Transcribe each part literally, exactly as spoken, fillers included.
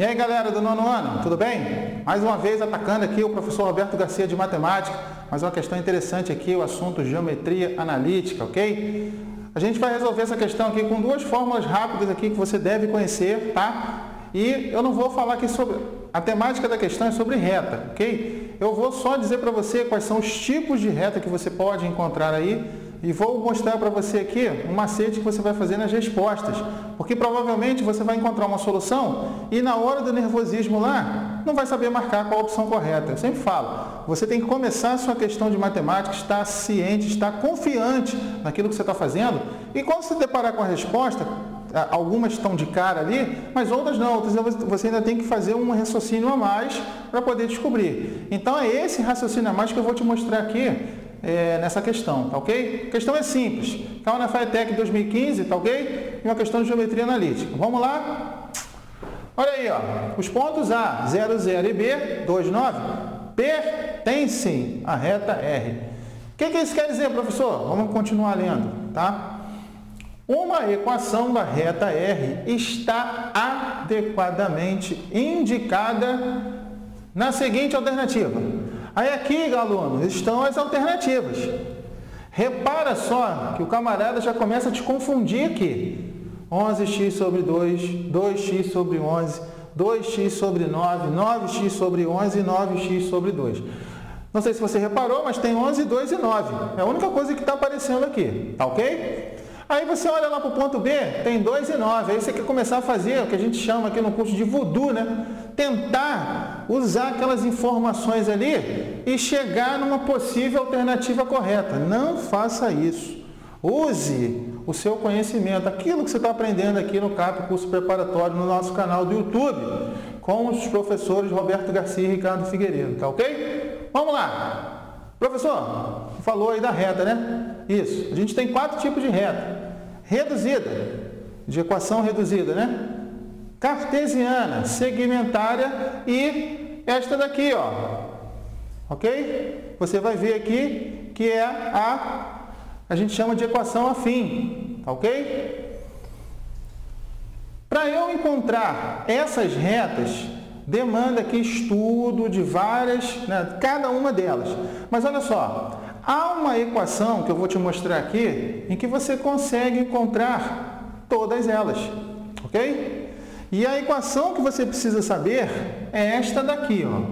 E aí, galera do nono ano, tudo bem? Mais uma vez atacando aqui o professor Roberto Garcia de Matemática, mais uma questão interessante aqui, o assunto geometria analítica, ok? A gente vai resolver essa questão aqui com duas fórmulas rápidas aqui que você deve conhecer, tá? E eu não vou falar aqui sobre... A temática da questão é sobre reta, ok? Eu vou só dizer para você quais são os tipos de reta que você pode encontrar aí e vou mostrar para você aqui um macete que você vai fazer nas respostas, porque provavelmente você vai encontrar uma solução e na hora do nervosismo lá, não vai saber marcar qual a opção correta. Eu sempre falo, você tem que começar a sua questão de matemática, estar ciente, estar confiante naquilo que você está fazendo, e quando você deparar com a resposta, algumas estão de cara ali, mas outras não, outras você ainda tem que fazer um raciocínio a mais para poder descobrir. Então é esse raciocínio a mais que eu vou te mostrar aqui, É, nessa questão, tá ok? A questão é simples, está na FATEC dois mil e quinze, tá ok? E uma questão de geometria analítica. Vamos lá? Olha aí, ó, os pontos A, zero, zero e B, dois, nove, pertencem à reta R. O que, que isso quer dizer, professor? Vamos continuar lendo, tá? Uma equação da reta R está adequadamente indicada na seguinte alternativa. Aí aqui, aluno, estão as alternativas. Repara só que o camarada já começa a te confundir aqui. onze x sobre dois, dois x sobre onze, dois x sobre nove, nove x sobre onze e nove x sobre dois. Não sei se você reparou, mas tem onze, dois e nove. É a única coisa que está aparecendo aqui, tá ok? Aí você olha lá para o ponto B, tem dois e nove. Aí você quer começar a fazer o que a gente chama aqui no curso de voodoo, né? Tentar usar aquelas informações ali e chegar numa possível alternativa correta. Não faça isso. Use o seu conhecimento, aquilo que você está aprendendo aqui no C A P, curso preparatório, no nosso canal do YouTube, com os professores Roberto Garcia e Ricardo Figueiredo, tá ok? Vamos lá. Professor, falou aí da reta, né? Isso. A gente tem quatro tipos de reta. Reduzida, de equação reduzida, né? Cartesiana, segmentária e esta daqui, ó. Ok? Você vai ver aqui que é a, a gente chama de equação afim, ok? Para eu encontrar essas retas, demanda aqui estudo de várias, né, cada uma delas. Mas olha só, há uma equação que eu vou te mostrar aqui em que você consegue encontrar todas elas, ok? E a equação que você precisa saber é esta daqui, ó.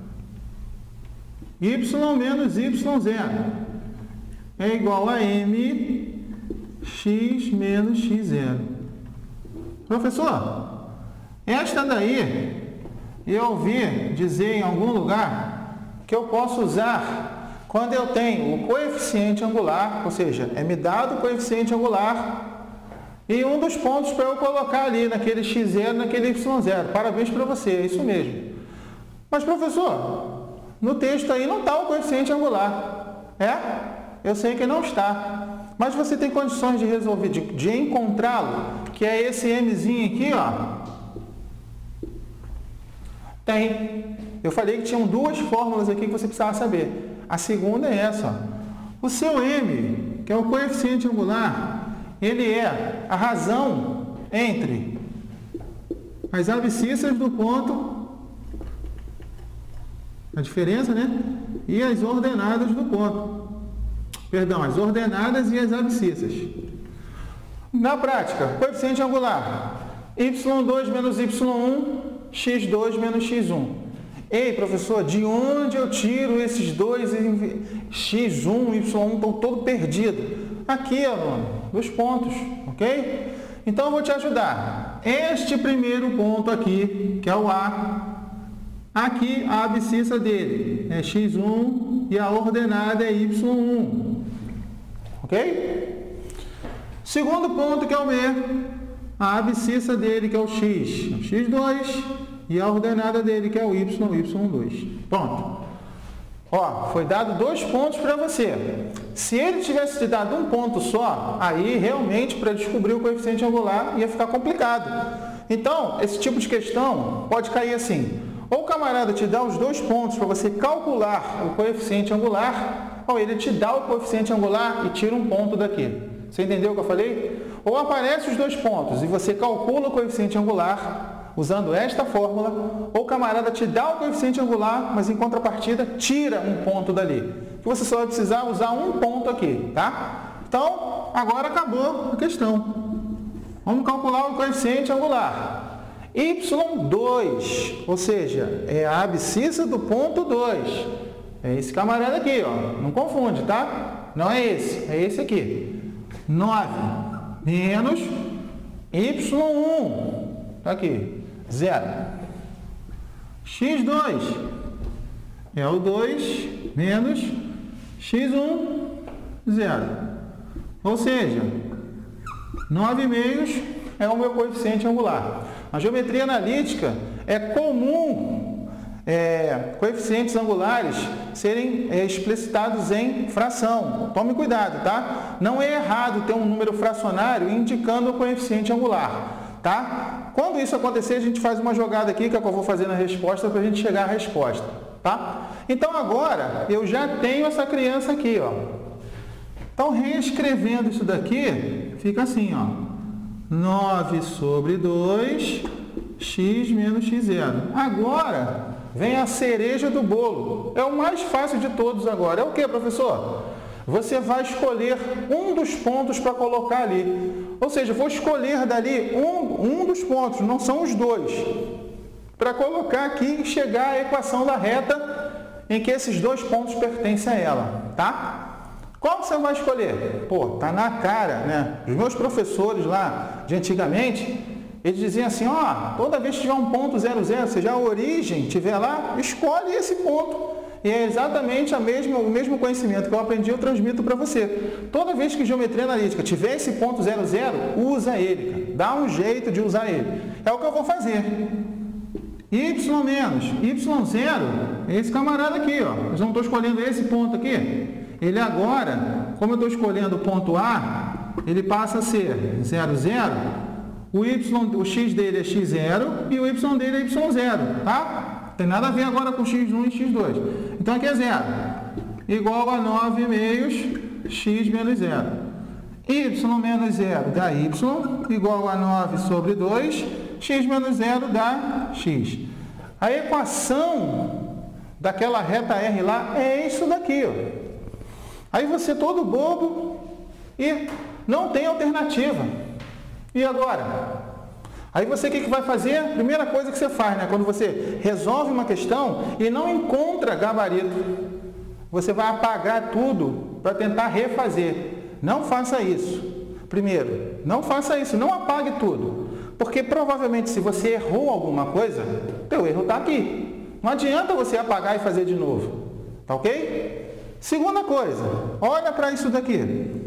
Y menos Y zero é igual a M x menos x zero. Professor, esta daí eu ouvi dizer em algum lugar que eu posso usar quando eu tenho o coeficiente angular, ou seja, é me dado o coeficiente angular e um dos pontos para eu colocar ali naquele x zero, naquele y zero. Parabéns para você, é isso mesmo. Mas, professor, no texto aí não está o coeficiente angular. É? Eu sei que não está. Mas você tem condições de resolver, de, de encontrá-lo, que é esse mzinho aqui, ó. Tem. Eu falei que tinham duas fórmulas aqui que você precisava saber. A segunda é essa, ó. O seu m, que é o coeficiente angular, ele é a razão entre as abscissas do ponto, a diferença, né? E as ordenadas do ponto. Perdão, as ordenadas e as abscissas. Na prática, coeficiente angular, y dois menos y um, x dois menos x um. Ei, professor, de onde eu tiro esses dois x um e y um estão todo perdido? Aqui, aluno, dos pontos, ok? Então, eu vou te ajudar. Este primeiro ponto aqui, que é o A, aqui a abscissa dele é x um e a ordenada é y um, ok? Segundo ponto, que é o B, a abscissa dele, que é o x, é o x dois, e a ordenada dele, que é o y, y dois. Pronto. Ó, foi dado dois pontos para você. Se ele tivesse te dado um ponto só, aí realmente para descobrir o coeficiente angular ia ficar complicado. Então, esse tipo de questão pode cair assim. Ou o camarada te dá os dois pontos para você calcular o coeficiente angular, ou ele te dá o coeficiente angular e tira um ponto daqui. Você entendeu o que eu falei? Ou aparecem os dois pontos e você calcula o coeficiente angular, usando esta fórmula, ou o camarada te dá o coeficiente angular, mas em contrapartida tira um ponto dali. Que você só vai precisar usar um ponto aqui, tá? Então, agora acabou a questão. Vamos calcular o coeficiente angular. Y dois, ou seja, é a abscissa do ponto dois. É esse camarada aqui, ó. Não confunde, tá? Não é esse, é esse aqui. nove menos Y um. Tá aqui, zero. x dois é o dois menos x um, zero. Ou seja, nove meios é o meu coeficiente angular. Na geometria analítica é comum é, coeficientes angulares serem é, explicitados em fração. Tome cuidado, tá? Não é errado ter um número fracionário indicando o coeficiente angular, tá? Quando isso acontecer, a gente faz uma jogada aqui, que é o que eu vou fazer na resposta, para a gente chegar à resposta, tá? Então, agora, eu já tenho essa criança aqui, ó. Então, reescrevendo isso daqui, fica assim, ó. nove sobre dois, x menos x zero. Agora, vem a cereja do bolo. É o mais fácil de todos agora. É o que, professor? Você vai escolher um dos pontos para colocar ali. Ou seja, vou escolher dali um, um dos pontos, não são os dois, para colocar aqui e chegar à equação da reta em que esses dois pontos pertencem a ela, tá? Qual você vai escolher? Pô, tá na cara, né? Os meus professores lá de antigamente, eles diziam assim, ó, toda vez que tiver um ponto zero zero, seja a origem, tiver lá, escolhe esse ponto. E é exatamente a mesma, o mesmo conhecimento que eu aprendi, eu transmito para você. Toda vez que geometria analítica tiver esse ponto zero zero, usa ele, cara. Dá um jeito de usar ele. É o que eu vou fazer. Y menos Y zero, esse camarada aqui, ó. Eu não estou escolhendo esse ponto aqui. Ele agora, como eu estou escolhendo o ponto A, ele passa a ser zero zero. O, y, o x dele é x zero e o y dele é y zero, tá? Tem nada a ver agora com x um e x dois. Então aqui é zero. Igual a nove meios x menos zero. Y menos zero dá y, igual a nove sobre dois, x menos zero dá x. A equação daquela reta R lá é isso daqui, ó. Aí você todo bobo e não tem alternativa. E agora? Aí você o que, que vai fazer? Primeira coisa que você faz, né? Quando você resolve uma questão e não encontra gabarito, você vai apagar tudo para tentar refazer. Não faça isso. Primeiro, não faça isso, não apague tudo. Porque provavelmente se você errou alguma coisa, teu erro está aqui. Não adianta você apagar e fazer de novo. Tá ok? Segunda coisa, olha para isso daqui.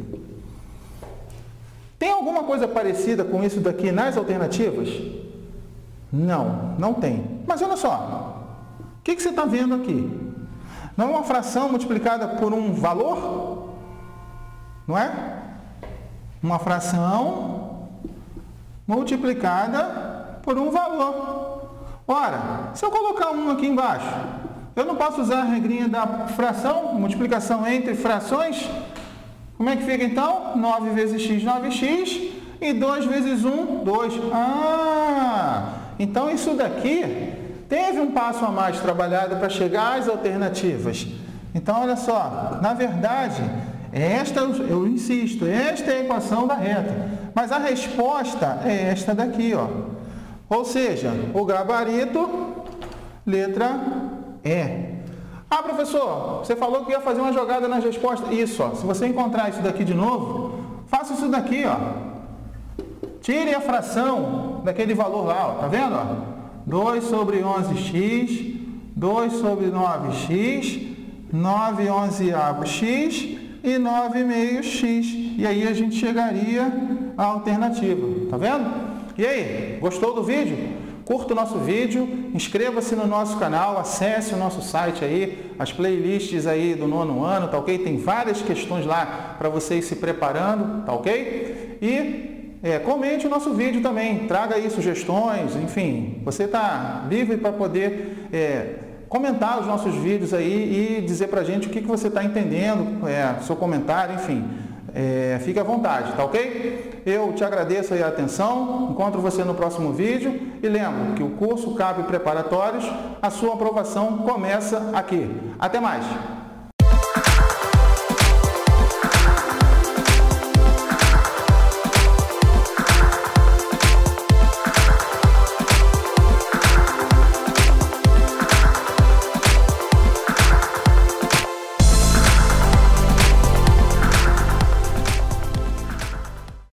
Tem alguma coisa parecida com isso daqui nas alternativas? Não, não tem. Mas olha só, o que, que você está vendo aqui? Não é uma fração multiplicada por um valor? Não é? Uma fração multiplicada por um valor. Ora, se eu colocar um aqui embaixo, eu não posso usar a regrinha da fração, multiplicação entre frações? Como é que fica então? nove vezes x, nove x, e dois vezes um, dois. Ah, então isso daqui teve um passo a mais trabalhado para chegar às alternativas. Então, olha só, na verdade, esta, eu insisto, esta é a equação da reta. Mas a resposta é esta daqui, ó. Ou seja, o gabarito, letra E. Ah, professor, você falou que ia fazer uma jogada nas respostas. Isso, ó. Se você encontrar isso daqui de novo, faça isso daqui, ó. Tire a fração daquele valor lá, ó. Tá vendo, ó? dois sobre onze x, dois sobre nove x, nove onzeavos x e nove meios x. E aí a gente chegaria à alternativa. Tá vendo? E aí, gostou do vídeo? Curta o nosso vídeo, inscreva-se no nosso canal, acesse o nosso site aí, as playlists aí do nono ano, tá ok? Tem várias questões lá para você ir se preparando, tá ok? E é, comente o nosso vídeo também, traga aí sugestões, enfim, você está livre para poder é, comentar os nossos vídeos aí e dizer para a gente o que, que você está entendendo, é, seu comentário, enfim. é, fique à vontade, tá ok? Eu te agradeço aí a atenção, encontro você no próximo vídeo e lembro que o curso C A P Preparatórios, a sua aprovação começa aqui. Até mais!